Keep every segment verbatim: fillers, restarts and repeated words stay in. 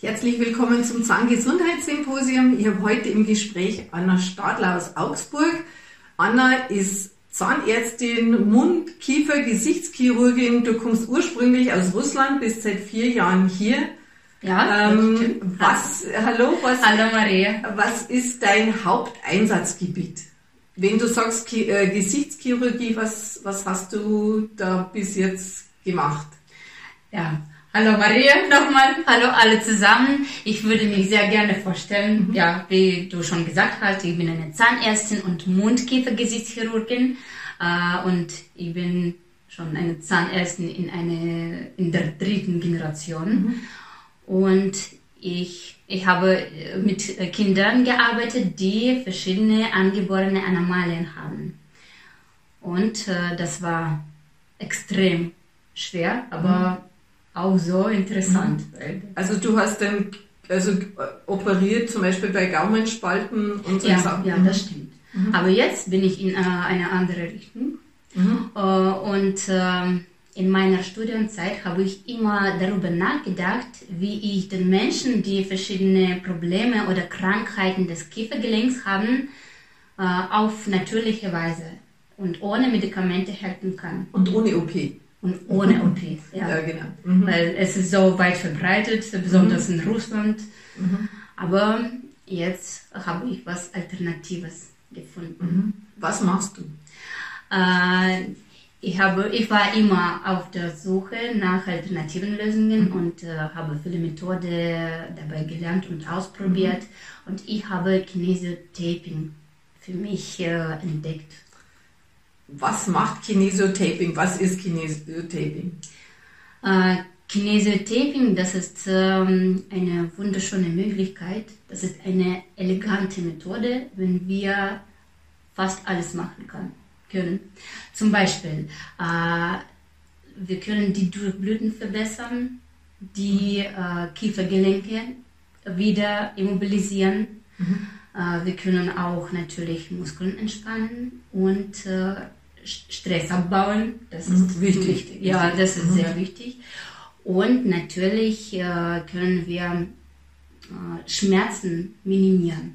Herzlich willkommen zum Zahngesundheitssymposium. Ich habe heute im Gespräch Anna Stadler aus Augsburg. Anna ist Zahnärztin, Mund-, Kiefer-, Gesichtschirurgin. Du kommst ursprünglich aus Russland, bist seit vier Jahren hier. Ja, ähm, was, hallo, was, hallo Maria. Was ist dein Haupteinsatzgebiet? Wenn du sagst Ki- äh, Gesichtschirurgie, was, was hast du da bis jetzt gemacht? Ja, hallo Maria nochmal, hallo alle zusammen. Ich würde mich sehr gerne vorstellen, mhm. ja, wie du schon gesagt hast, ich bin eine Zahnärztin und Mund-Kiefer-Gesichtschirurgin äh, und ich bin schon eine Zahnärztin in, eine, in der dritten Generation. Mhm. Und ich, ich habe mit Kindern gearbeitet, die verschiedene angeborene Anomalien haben. Und äh, das war extrem schwer, aber mhm. auch so interessant. Mhm. Also du hast dann also operiert zum Beispiel bei Gaumenspalten und so ja, Sachen? Ja, das stimmt. Mhm. Aber jetzt bin ich in äh, eine andere Richtung. Mhm. Äh, und äh, in meiner Studienzeit habe ich immer darüber nachgedacht, wie ich den Menschen, die verschiedene Probleme oder Krankheiten des Kiefergelenks haben, äh, auf natürliche Weise und ohne Medikamente helfen kann. Und ohne O P. Und ohne O P, ja. Ja, genau. Mhm. Weil es ist so weit verbreitet, besonders mhm. in Russland. Mhm. Aber jetzt habe ich was Alternatives gefunden. Mhm. Was machst du? Äh, Ich, habe, ich war immer auf der Suche nach alternativen Lösungen mhm. und äh, habe viele Methoden dabei gelernt und ausprobiert. Mhm. Und ich habe Kinesiotaping für mich äh, entdeckt. Was macht Kinesiotaping? Was ist Kinesiotaping? Äh, Kinesiotaping, das ist ähm, eine wunderschöne Möglichkeit. Das ist eine elegante Methode, wenn wir fast alles machen können. Können. Zum Beispiel, äh, wir können die Durchblutung verbessern, die äh, Kiefergelenke wieder immobilisieren. Mhm. Äh, wir können auch natürlich Muskeln entspannen und äh, Stress abbauen. Das ist mhm. wichtig. wichtig. Ja, das ist mhm. sehr wichtig. Und natürlich äh, können wir äh, Schmerzen minimieren.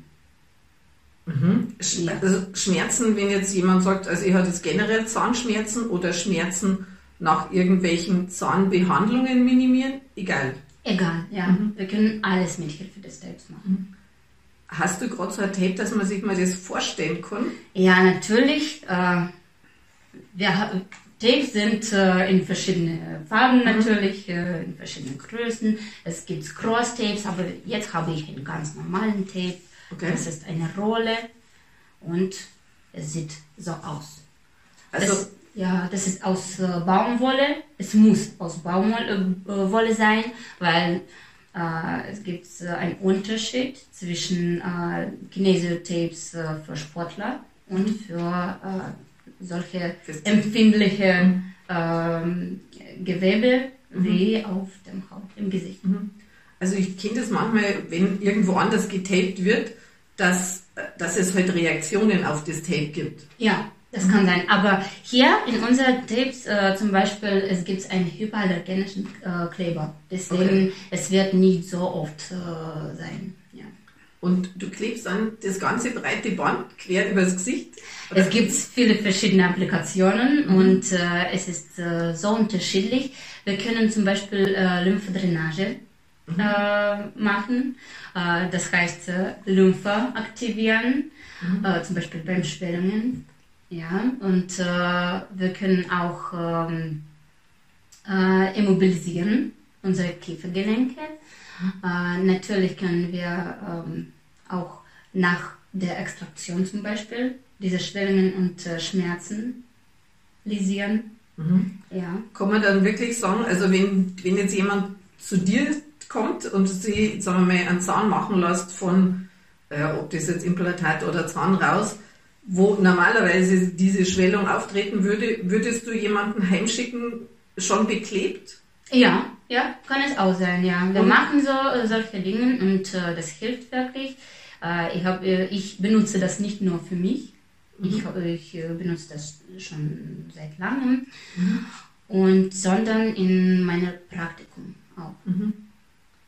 Mhm. Sch- also Schmerzen, wenn jetzt jemand sagt, also ich habe jetzt generell Zahnschmerzen oder Schmerzen nach irgendwelchen Zahnbehandlungen minimieren, egal. Egal, ja. Mhm. Wir können alles mit Hilfe des Tapes machen. Hast du gerade so ein Tape, dass man sich mal das vorstellen kann? Ja, natürlich. Äh, wir, Tapes sind äh, in verschiedenen Farben mhm. natürlich, äh, in verschiedenen Größen. Es gibt Cross-Tapes, aber jetzt habe ich einen ganz normalen Tape. Okay. Das ist eine Rolle und es sieht so aus. Also das, ja, das ist aus äh, Baumwolle. Es muss aus Baumwolle äh, sein, weil äh, es gibt äh, einen Unterschied zwischen äh, Kinesiotapes äh, für Sportler und für äh, solche empfindliche äh, Gewebe mhm. wie auf dem Haut, im Gesicht. Mhm. Also ich kenne das manchmal, wenn irgendwo anders getaped wird, dass, dass es halt Reaktionen auf das Tape gibt. Ja, das mhm. kann sein. Aber hier in unseren Tapes äh, zum Beispiel, es gibt einen hypoallergenischen äh, Kleber. Deswegen, okay. es wird nicht so oft äh, sein. Ja. Und du klebst dann das ganze breite Band quer übers Gesicht? Oder? Es gibt viele verschiedene Applikationen mhm. und äh, es ist äh, so unterschiedlich. Wir können zum Beispiel äh, Lymphdrainage Mhm. Äh, machen. Äh, das heißt, äh, Lymphe aktivieren, mhm. äh, zum Beispiel beim Schwellungen. Ja, und äh, wir können auch ähm, äh, immobilisieren unsere Kiefergelenke. Mhm. Äh, natürlich können wir ähm, auch nach der Extraktion zum Beispiel diese Schwellungen und äh, Schmerzen lisieren. Mhm. Ja. Kann man dann wirklich sagen, also wenn, wenn jetzt jemand zu dir kommt und sie, sagen wir mal, einen Zahn machen lässt von, äh, ob das jetzt Implantat oder Zahn raus, wo normalerweise diese Schwellung auftreten würde, würdest du jemanden heimschicken, schon beklebt? Ja, ja, kann es auch sein, ja. Wir und? machen so äh, solche Dinge und äh, das hilft wirklich. Äh, ich, hab, äh, ich benutze das nicht nur für mich, mhm. ich, ich äh, benutze das schon seit langem, mhm. und, sondern in meinem Praktikum auch. Mhm.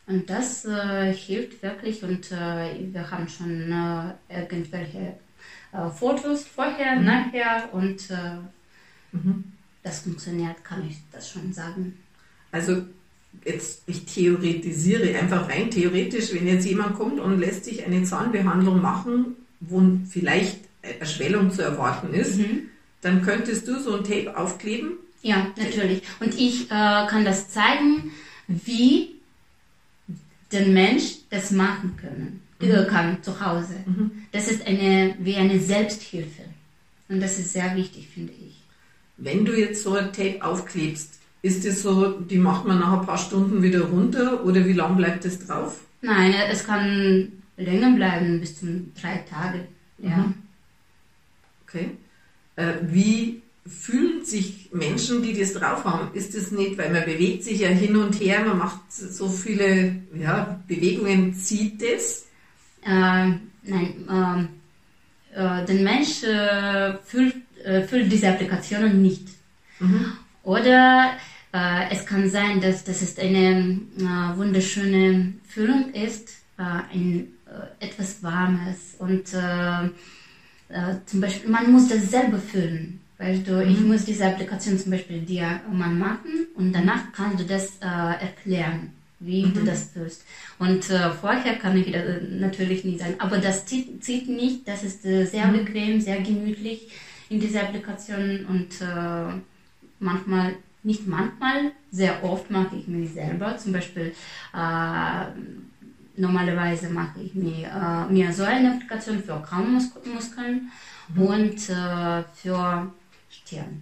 Und das äh, hilft wirklich und äh, wir haben schon äh, irgendwelche äh, Fotos vorher, mhm. nachher und äh, mhm. das funktioniert, kann ich das schon sagen. Also jetzt, ich theoretisiere einfach rein theoretisch, wenn jetzt jemand kommt und lässt sich eine Zahnbehandlung machen, wo vielleicht eine Schwellung zu erwarten ist, mhm. dann könntest du so ein Tape aufkleben? Ja, natürlich. Und ich äh, kann das zeigen, wie der Mensch das machen können, mhm. kann zu Hause. Mhm. Das ist eine, wie eine Selbsthilfe. Und das ist sehr wichtig, finde ich. Wenn du jetzt so ein Tape aufklebst, ist es so, die macht man nach ein paar Stunden wieder runter oder wie lange bleibt es drauf? Nein, es kann länger bleiben, bis zu drei Tage. Ja. Mhm. Okay. Äh, wie fühlen sich Menschen, die das drauf haben? Ist es nicht, weil man bewegt sich ja hin und her, man macht so viele ja, Bewegungen, zieht das? Äh, nein, äh, äh, der Mensch äh, fühlt, äh, fühlt diese Applikationen nicht. Mhm. Oder äh, es kann sein, dass, dass es eine äh, wunderschöne Fühlung ist, äh, ein, äh, etwas Warmes und äh, äh, zum Beispiel, man muss das selber fühlen. Weißt du, mhm. ich muss diese Applikation zum Beispiel dir mal machen und danach kannst du das äh, erklären, wie mhm. du das fühlst. Und äh, vorher kann ich das natürlich nicht sein, aber das zieht, zieht nicht, das ist äh, sehr mhm. bequem, sehr gemütlich in dieser Applikation und äh, manchmal, nicht manchmal, sehr oft mache ich mir selber, zum Beispiel äh, normalerweise mache ich mir, äh, mir so eine Applikation für Kaumuskeln mhm. und äh, für Stirn.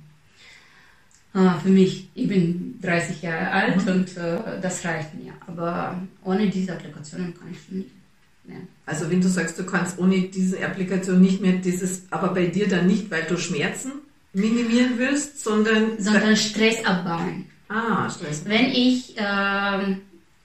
Äh, für mich, ich bin dreißig Jahre alt mhm. und äh, das reicht mir, aber ohne diese Applikationen kann ich nicht mehr. Also wenn du sagst, du kannst ohne diese Applikation nicht mehr, dieses, aber bei dir dann nicht, weil du Schmerzen minimieren willst, sondern... Sondern Stress abbauen. Ah, Stress. Wenn ich ähm,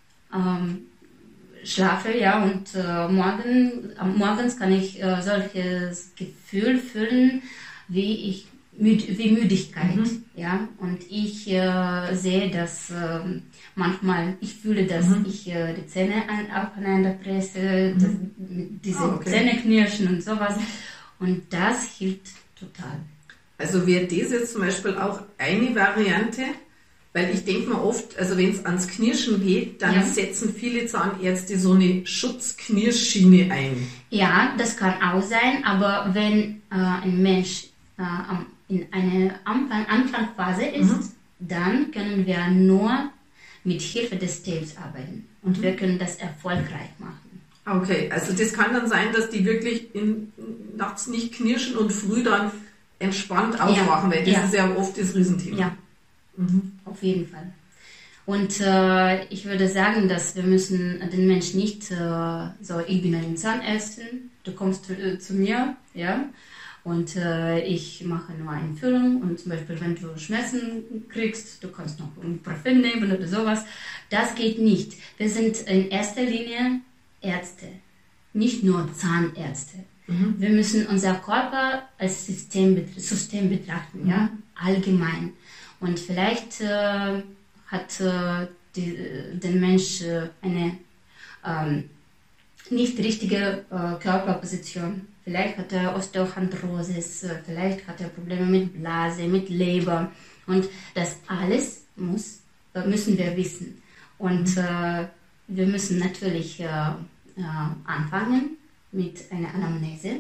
ähm, schlafe, ja, und äh, morgen, äh, morgens kann ich äh, solches Gefühl fühlen, wie ich müd, wie Müdigkeit, mhm. ja, und ich äh, sehe, dass äh, manchmal, ich fühle, dass mhm. ich äh, die Zähne an, aufeinander presse, mhm. das, diese oh, okay. Zähne knirschen und sowas, und das hilft total. Also wäre das jetzt zum Beispiel auch eine Variante, weil ich denke mir oft, also wenn es ans Knirschen geht, dann ja. setzen viele Zahnärzte so eine Schutzknirschschiene ein. Ja, das kann auch sein, aber wenn äh, ein Mensch äh, in einer Anfang, Anfangsphase ist, mhm. dann können wir nur mit Hilfe des Tapes arbeiten und mhm. wir können das erfolgreich machen. Okay, also das kann dann sein, dass die wirklich in, nachts nicht knirschen und früh dann entspannt aufwachen, ja. weil das ja. ist ja oft das Riesenthema. Ja. Mhm. Auf jeden Fall. Und äh, ich würde sagen, dass wir müssen den Menschen nicht äh, so, ich bin eine Zahnärztin, du kommst äh, zu mir, ja, und äh, ich mache nur eine Füllung und zum Beispiel, wenn du Schmerzen kriegst, du kannst noch Ibuprofen nehmen oder sowas. Das geht nicht. Wir sind in erster Linie Ärzte, nicht nur Zahnärzte. Mhm. Wir müssen unser Körper als System, System betrachten, ja, allgemein. Und vielleicht äh, hat äh, die, der Mensch äh, eine ähm, nicht richtige äh, Körperposition. Vielleicht hat er Osteochondrosis, äh, vielleicht hat er Probleme mit Blase, mit Leber. Und das alles muss, äh, müssen wir wissen. Und äh, wir müssen natürlich äh, äh, anfangen mit einer Anamnese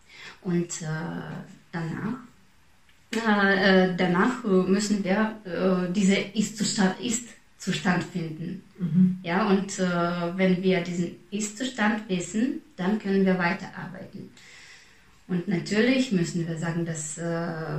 und äh, danach Äh, danach müssen wir äh, diesen Ist-Zustand, Ist-Zustand finden. Mhm. Ja, und äh, wenn wir diesen Ist-Zustand wissen, dann können wir weiterarbeiten. Und natürlich müssen wir sagen, dass äh,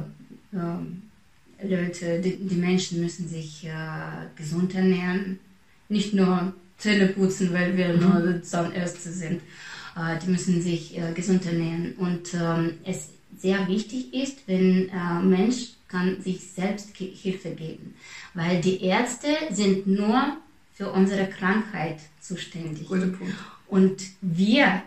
äh, Leute, die, die Menschen müssen sich äh, gesund ernähren, nicht nur Zähne putzen, weil wir mhm. nur Zahnärzte sind. Äh, die müssen sich äh, gesund ernähren. Und ähm, es sehr wichtig ist, wenn ein äh, Mensch kann sich selbst Hilfe geben, weil die Ärzte sind nur für unsere Krankheit zuständig. Guter Punkt. Und wir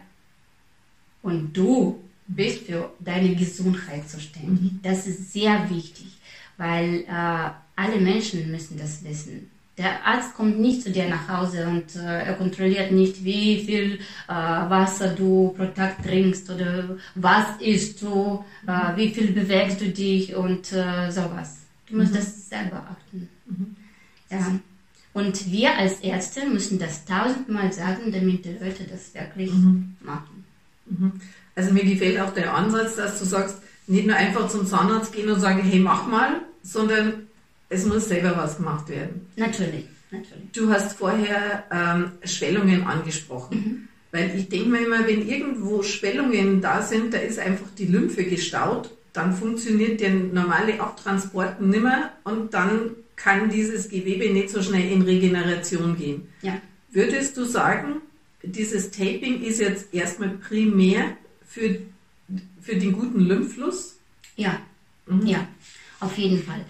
und du bist für deine Gesundheit zuständig. Mhm. Das ist sehr wichtig, weil äh, alle Menschen müssen das wissen. Der Arzt kommt nicht zu dir nach Hause und äh, er kontrolliert nicht, wie viel äh, Wasser du pro Tag trinkst oder was isst du, äh, wie viel bewegst du dich und äh, sowas. Du musst mhm. das selber achten. Mhm. Ja. Und wir als Ärzte müssen das tausendmal sagen, damit die Leute das wirklich mhm. machen. Mhm. Also mir gefällt auch der Ansatz, dass du sagst, nicht nur einfach zum Zahnarzt gehen und sagen, hey, mach mal, sondern es muss selber was gemacht werden. Natürlich, natürlich. Du hast vorher ähm, Schwellungen angesprochen. Mhm. Weil ich denke mir immer, wenn irgendwo Schwellungen da sind, da ist einfach die Lymphe gestaut, dann funktioniert der normale Abtransport nicht mehr und dann kann dieses Gewebe nicht so schnell in Regeneration gehen. Ja. Würdest du sagen, dieses Taping ist jetzt erstmal primär für, für den guten Lymphfluss? Ja, mhm. ja. Auf jeden Fall.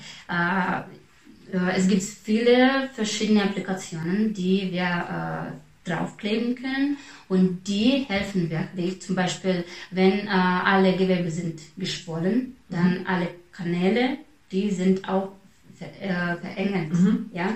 Äh, es gibt viele verschiedene Applikationen, die wir äh, draufkleben können und die helfen wirklich. Zum Beispiel, wenn äh, alle Gewebe sind geschwollen, dann mhm. alle Kanäle, die sind auch ver äh, verengt. Mhm. Ja?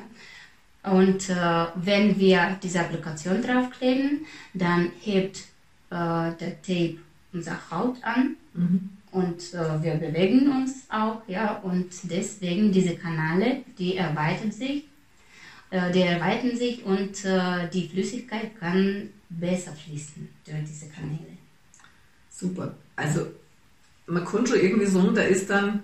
Und äh, wenn wir diese Applikation draufkleben, dann hebt äh, der Tape unsere Haut an. Mhm. Und äh, wir bewegen uns auch, ja, und deswegen diese Kanäle, die erweitern sich, äh, die erweitern sich und äh, die Flüssigkeit kann besser fließen durch diese Kanäle. Super. Also man kann schon irgendwie sagen, da ist dann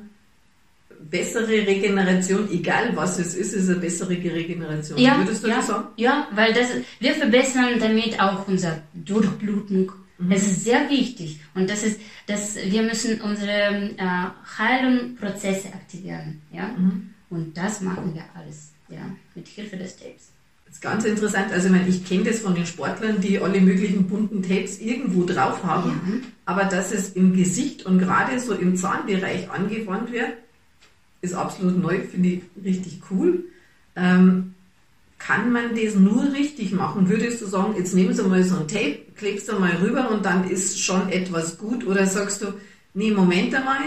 bessere Regeneration, egal was es ist, ist eine bessere Regeneration. Ja, würdest du ja, das sagen? Ja, weil das, wir verbessern damit auch unsere Durchblutung. Mhm. Es ist sehr wichtig und das ist, dass wir müssen unsere äh, Heilungsprozesse aktivieren, ja, mhm. und das machen wir alles, ja, mit Hilfe des Tapes. Das ist ganz interessant. Also ich meine, ich kenne das von den Sportlern, die alle möglichen bunten Tapes irgendwo drauf haben, ja. aber dass es im Gesicht und gerade so im Zahnbereich angewandt wird, ist absolut neu, finde ich richtig cool. Ähm, Kann man das nur richtig machen? Würdest du sagen, jetzt nehmen Sie mal so ein Tape, klebst du mal rüber und dann ist schon etwas gut? Oder sagst du, nee, Moment einmal,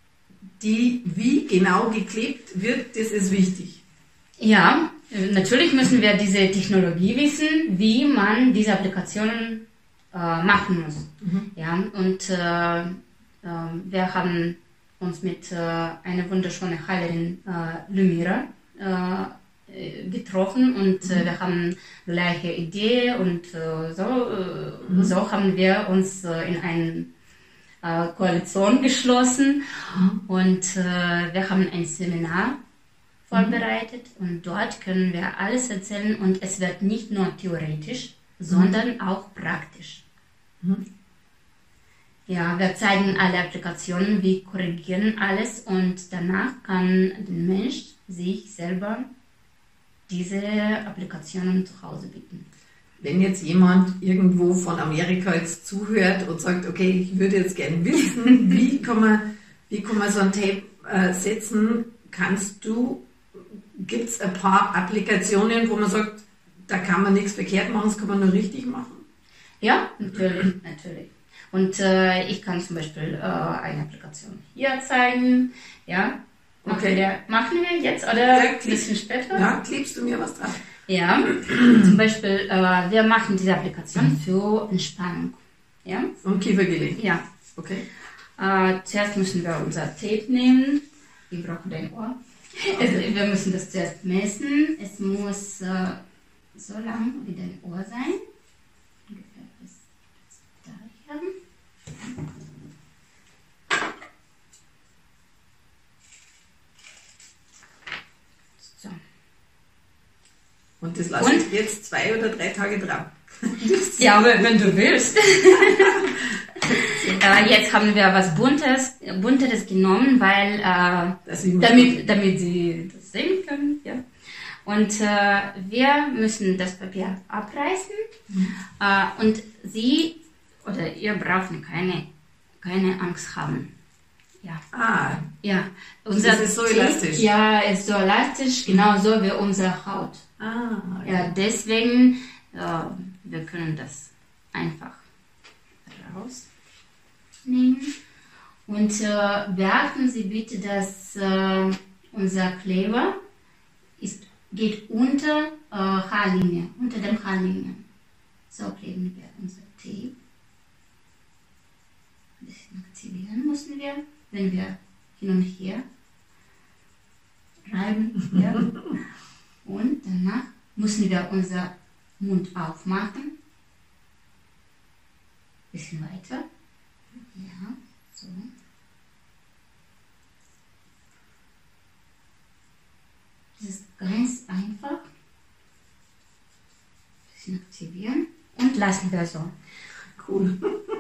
die, wie genau geklebt wird, das ist wichtig? Ja, natürlich müssen wir diese Technologie wissen, wie man diese Applikationen äh, machen muss. Mhm. Ja, und äh, äh, wir haben uns mit äh, einer wunderschönen Heilerin, äh, Lumira, äh, getroffen und äh, wir haben gleiche Idee und äh, so, äh, mhm. so haben wir uns äh, in eine äh, Koalition geschlossen mhm. und äh, wir haben ein Seminar vorbereitet mhm. und dort können wir alles erzählen und es wird nicht nur theoretisch, mhm. sondern auch praktisch. Mhm. Ja, wir zeigen alle Applikationen, wir korrigieren alles und danach kann der Mensch sich selber diese Applikationen zu Hause bieten. Wenn jetzt jemand irgendwo von Amerika jetzt zuhört und sagt, okay, ich würde jetzt gerne wissen, wie kann man, wie kann man so ein Tape äh, setzen, kannst du, gibt es ein paar Applikationen, wo man sagt, da kann man nichts verkehrt machen, das kann man nur richtig machen? Ja, natürlich, natürlich. Und äh, ich kann zum Beispiel äh, eine Applikation hier zeigen, ja. Machen, okay. wir, machen wir jetzt oder ja, ein bisschen später? Ja, klebst du mir was dran? Ja, zum Beispiel, äh, wir machen diese Applikation für Entspannung. Ja? Vom Kiefergelenk? Ja. Okay. Äh, zuerst müssen wir unser Tape nehmen. Wir brauchen dein Ohr. Okay. Also, wir müssen das zuerst messen. Es muss äh, so lang wie dein Ohr sein. Ungefähr bis, bis da haben. Und das lasse ich jetzt zwei oder drei Tage drauf. Ja, aber wenn du willst. äh, jetzt haben wir was Buntes, Bunteres genommen, weil äh, damit, damit sie das sehen können. Ja. Und äh, wir müssen das Papier abreißen mhm. äh, und sie oder ihr braucht keine, keine Angst haben. Ja. Ah. Ja. Unser das ist so elastisch. Ja, ist so elastisch, genauso wie unsere Haut. Ah. Ja, ja deswegen, äh, wir können das einfach rausnehmen. Und äh, beachten Sie bitte, dass äh, unser Kleber ist geht unter äh, Haarlinie, unter dem Haarlinie. So kleben wir unser Tape. Ein bisschen aktivieren müssen wir, wenn wir hin und her reiben. Ja. Und danach müssen wir unser Mund aufmachen. Bisschen weiter. Ja, so. Das ist ganz einfach. Bisschen aktivieren und lassen wir so. Cool.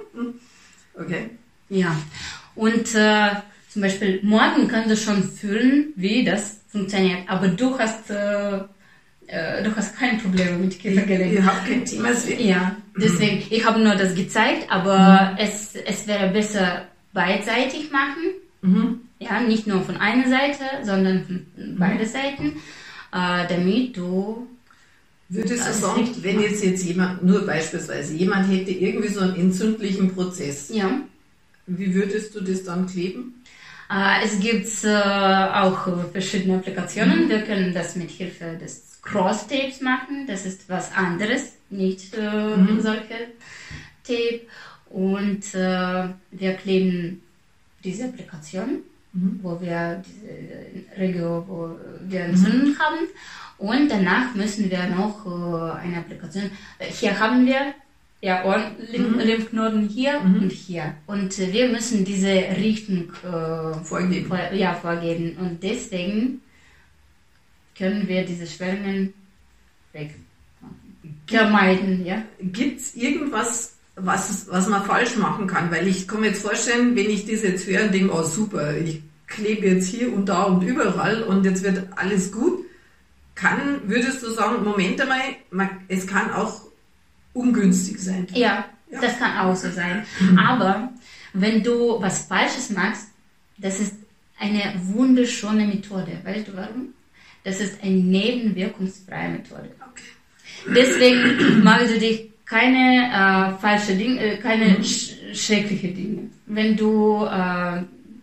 Okay. Ja, und äh, zum Beispiel morgen kannst du schon fühlen, wie das funktioniert, aber du hast, äh, äh, du hast keine Probleme mit Kiefergelenk. Ich habe kein Thema. Ja, deswegen, ich habe nur das gezeigt, aber mhm. es, es wäre besser beidseitig machen. Mhm. Ja, nicht nur von einer Seite, sondern von mhm. beide Seiten, äh, damit du... Würdest du sagen, wenn jetzt, jetzt jemand, nur beispielsweise, jemand hätte irgendwie so einen entzündlichen Prozess, ja. Wie würdest du das dann kleben? Äh, es gibt äh, auch äh, verschiedene Applikationen. Mhm. Wir können das mit Hilfe des Cross-Tapes machen. Das ist was anderes, nicht äh, mhm. solche Tape. Und äh, wir kleben diese Applikation, mhm. wo wir diese Region, wo wir Entzündung mhm. haben. Und danach müssen wir noch äh, eine Applikation. Hier haben wir ja Ohren, mhm. Lymphknoten hier mhm. und hier. Und äh, wir müssen diese Richtung äh, vorgeben. Vor, ja, vorgeben. Und deswegen können wir diese Schwellungen weg vermeiden. Ja? Gibt es irgendwas, was, was man falsch machen kann? Weil ich kann mir jetzt vorstellen, wenn ich das jetzt höre und denke, oh super, ich klebe jetzt hier und da und überall und jetzt wird alles gut. Kann, würdest du sagen, Moment einmal, man, es kann auch ungünstig sein? Ja, ja, das kann auch so sein. Mhm. Aber wenn du was Falsches machst, das ist eine wunderschöne Methode. Weißt du warum? Das ist eine nebenwirkungsfreie Methode. Okay. Deswegen machst du dich keine äh, falsche Dinge, äh, keine mhm. sch schreckliche Dinge. Wenn du äh,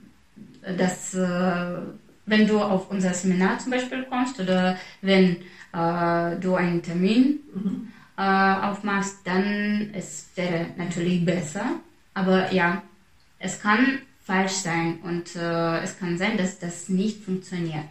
das äh, wenn du auf unser Seminar zum Beispiel kommst oder wenn äh, du einen Termin mhm. äh, aufmachst, dann es wäre natürlich besser. Aber ja, es kann falsch sein und äh, es kann sein, dass das nicht funktioniert.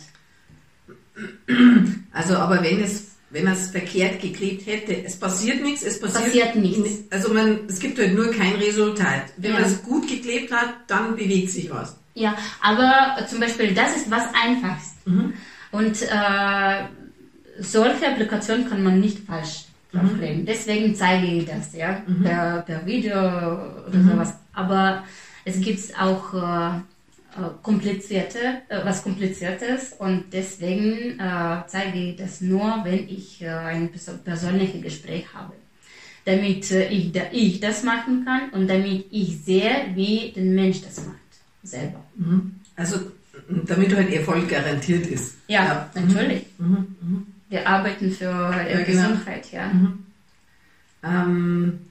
Also, aber wenn es, wenn man es verkehrt geklebt hätte, es passiert nichts, es passiert, passiert nichts. Also man, es gibt halt nur kein Resultat. Wenn ja. man es gut geklebt hat, dann bewegt sich was. Ja, aber zum Beispiel, das ist was Einfaches. Mhm. Und äh, solche Applikationen kann man nicht falsch drauflegen. Mhm. Deswegen zeige ich das, ja, mhm. per, per Video oder mhm. sowas. Aber es gibt auch äh, komplizierte, äh, was Kompliziertes und deswegen äh, zeige ich das nur, wenn ich äh, ein persönliches Gespräch habe. Damit äh, ich, da, ich das machen kann und damit ich sehe, wie der Mensch das macht. Selber. Also, damit halt Erfolg garantiert ist. Ja, ja. Natürlich. Mhm. Mhm. Wir arbeiten für ja, Gesundheit, genau. ja. Mhm. Ähm,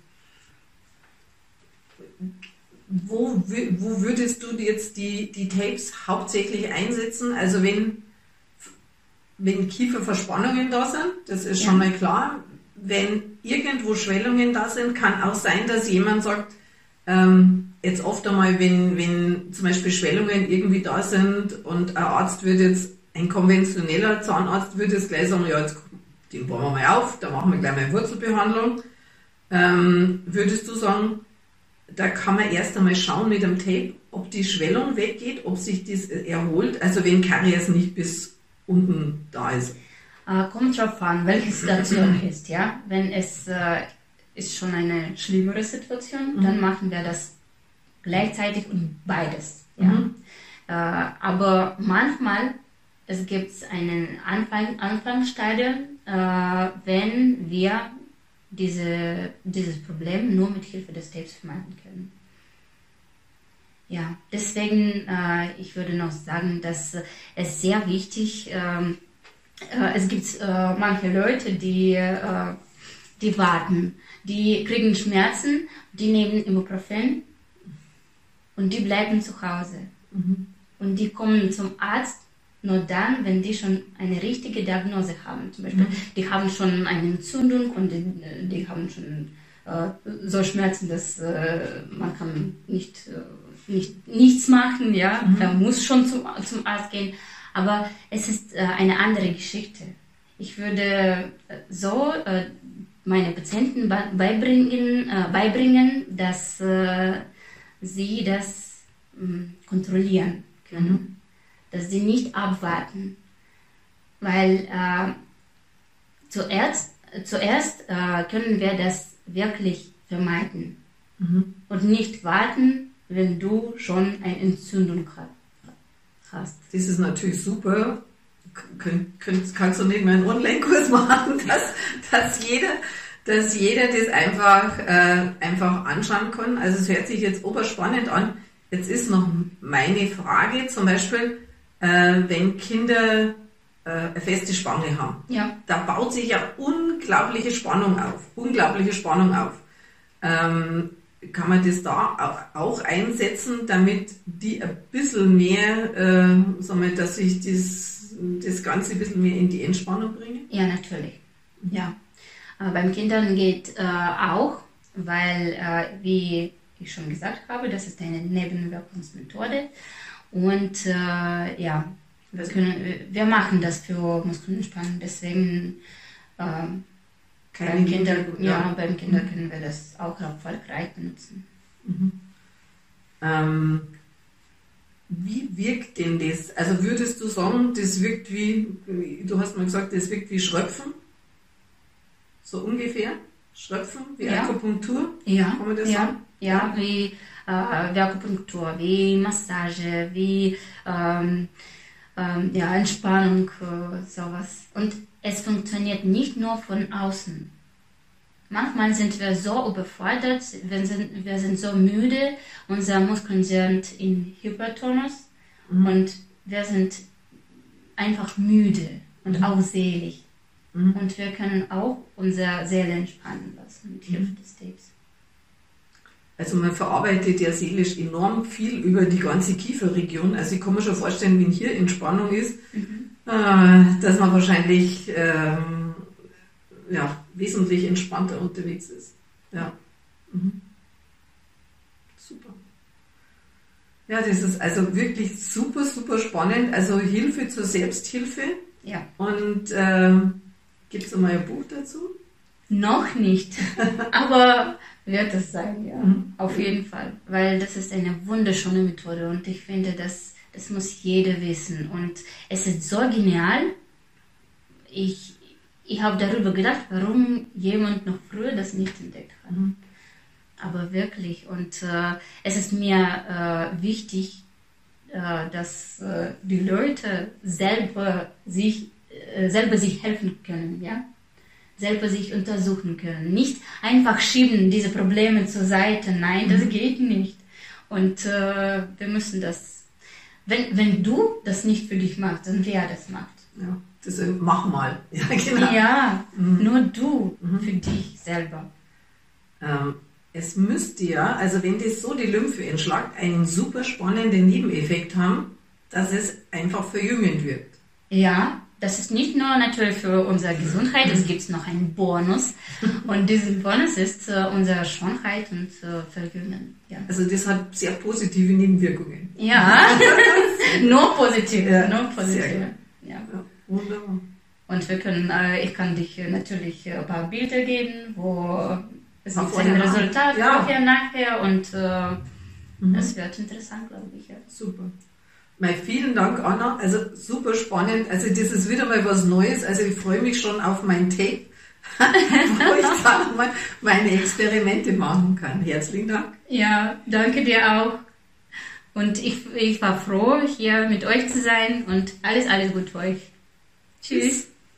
wo, wo würdest du jetzt die, die Tapes hauptsächlich einsetzen? Also, wenn, wenn Kieferverspannungen da sind, das ist ja. schon mal klar. Wenn irgendwo Schwellungen da sind, kann auch sein, dass jemand sagt, ähm, jetzt oft einmal, wenn, wenn zum Beispiel Schwellungen irgendwie da sind und ein Arzt würde jetzt, ein konventioneller Zahnarzt würde jetzt gleich sagen, ja, jetzt den bauen wir mal auf, da machen wir gleich mal eine Wurzelbehandlung. Ähm, würdest du sagen, da kann man erst einmal schauen mit dem Tape, ob die Schwellung weggeht, ob sich das erholt, also wenn Karies nicht bis unten da ist? Äh, kommt drauf an, welche Situation ist, ja. Wenn es äh, ist schon eine schlimmere Situation, mhm. dann machen wir das gleichzeitig und beides. Ja. Mhm. Äh, aber manchmal es gibt einen Anfang, Anfangsstadium, äh, wenn wir diese, dieses Problem nur mit Hilfe des Tapes vermeiden können. Ja, deswegen, äh, ich würde noch sagen, dass äh, es sehr wichtig, äh, äh, es gibt äh, manche Leute, die, äh, die warten, die kriegen Schmerzen, die nehmen Ibuprofen und die bleiben zu Hause. Mhm. Und die kommen zum Arzt nur dann, wenn die schon eine richtige Diagnose haben. Zum Beispiel, mhm. die haben schon eine Entzündung und die, die haben schon äh, so Schmerzen, dass äh, man kann nicht, äh, nicht nichts machen, ja, mhm. man muss schon zum, zum Arzt gehen. Aber es ist äh, eine andere Geschichte. Ich würde äh, so äh, meine Patienten beibringen, äh, beibringen dass äh, sie das mh, kontrollieren können. Mhm. Dass sie nicht abwarten. Weil äh, zuerst, zuerst äh, können wir das wirklich vermeiden. Mhm. Und nicht warten, wenn du schon eine Entzündung hast. Das ist natürlich super. Könnt, könnt, kannst du nicht mehr einen Online-Kurs machen, dass, dass, jeder, dass jeder das einfach, äh, einfach anschauen kann. Also es hört sich jetzt oberspannend an. Jetzt ist noch meine Frage, zum Beispiel, äh, wenn Kinder äh, eine feste Spange haben. Ja. Da baut sich ja unglaubliche Spannung auf. Unglaubliche Spannung auf. Ähm, kann man das da auch einsetzen, damit die ein bisschen mehr, äh, sagen wir, dass ich das das Ganze ein bisschen mehr in die Entspannung bringen? Ja, natürlich. Ja. Äh, beim Kindern geht äh, auch, weil, äh, wie ich schon gesagt habe, das ist eine Nebenwirkungsmethode. Und äh, ja, wir, können, wir machen das für Muskelentspannung, deswegen äh, beim Kinder, ja, ja, beim Kinder mhm. können wir das auch erfolgreich benutzen. Mhm. Ähm, Wie wirkt denn das? Also würdest du sagen, das wirkt wie, du hast mal gesagt, das wirkt wie Schröpfen? So ungefähr? Schröpfen? Wie ja. Akupunktur? Ja. Kann man das ja. sagen? Ja, wie, äh, wie Akupunktur, wie Massage, wie ähm, ähm, ja, Entspannung, äh, sowas. Und es funktioniert nicht nur von außen. Manchmal sind wir so überfordert, wir sind, wir sind so müde, unsere Muskeln sind in Hypertonus mhm. und wir sind einfach müde und mhm. auch selig. Mhm. Und wir können auch unsere Seele entspannen lassen mit Hilfe mhm. des Tapes. Also man verarbeitet ja seelisch enorm viel über die ganze Kieferregion. Also ich kann mir schon vorstellen, wenn hier Entspannung ist, mhm. äh, dass man wahrscheinlich ähm, ja, wesentlich entspannter unterwegs ist. Ja. Mhm. Super. Ja, das ist also wirklich super, super spannend. Also Hilfe zur Selbsthilfe. Ja. Und ähm, gibt es mal ein Buch dazu? Noch nicht, aber wird es sein, ja, mhm. auf jeden Fall. Weil das ist eine wunderschöne Methode und ich finde, das, das muss jeder wissen. Und es ist so genial. Ich Ich habe darüber gedacht, warum jemand noch früher das nicht entdeckt hat. Mhm. Aber wirklich, und äh, es ist mir äh, wichtig, äh, dass äh, die Leute selber sich, äh, selber sich helfen können, ja? Selber sich untersuchen können. Nicht einfach schieben diese Probleme zur Seite. Nein, das mhm. geht nicht. Und äh, wir müssen das, wenn, wenn du das nicht für dich machst, dann wer das macht. Ja. Das, äh, mach mal. Ja, genau. Ja, mhm. nur du mhm. für dich selber. Ähm, es müsste ja, also wenn das so die Lymphe entschlagt, einen super spannenden Nebeneffekt haben, dass es einfach verjüngend wirkt. Ja, das ist nicht nur natürlich für unsere Gesundheit, es gibt noch einen Bonus. Und diesen Bonus ist äh, unsere Schönheit und äh, Verjüngen. Ja. Also das hat sehr positive Nebenwirkungen. Ja, nur positive. Ja, nur positive. Ja. Ja. Wunderbar. Und wir können, äh, ich kann dich äh, natürlich ein paar Bilder geben, wo es Ach, gibt ein Resultat, ja. vorher, nachher und äh, mhm. es wird interessant, glaube ich. Ja. Super. Mal vielen Dank, Anna. Also super spannend. Also das ist wieder mal was Neues. Also ich freue mich schon auf mein Tape, wo ich dann mal meine Experimente machen kann. Herzlichen Dank. Ja, danke dir auch. Und ich, ich war froh, hier mit euch zu sein und alles, alles gut für euch. Tschüss.